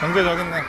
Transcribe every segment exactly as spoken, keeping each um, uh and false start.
영재 저기 있네.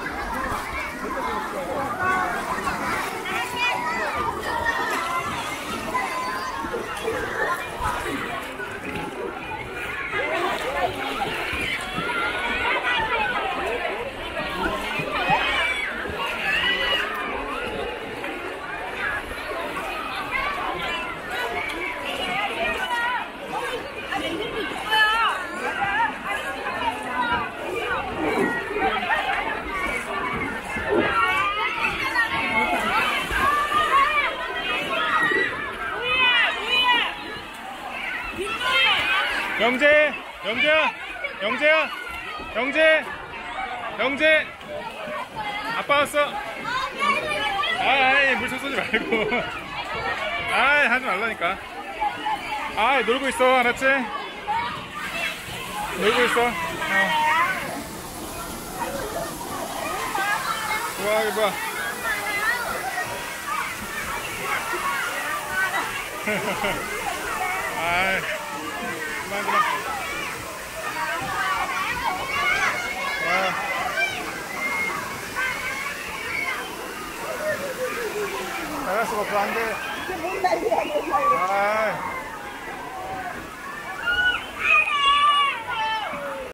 영재! 영재야! 영재야! 영재! 영재! 아빠 왔어! 아이, 물총 쏘지 말고. 아이, 하지 말라니까. 아이, 놀고 있어. 알았지? 놀고 있어. 어. 우와, 이거 뭐야. 아이. 그만 그만. 아. 나갈 수가 없어. 안 돼. 이게 뭔 난리야, 뭔 난리야. 아.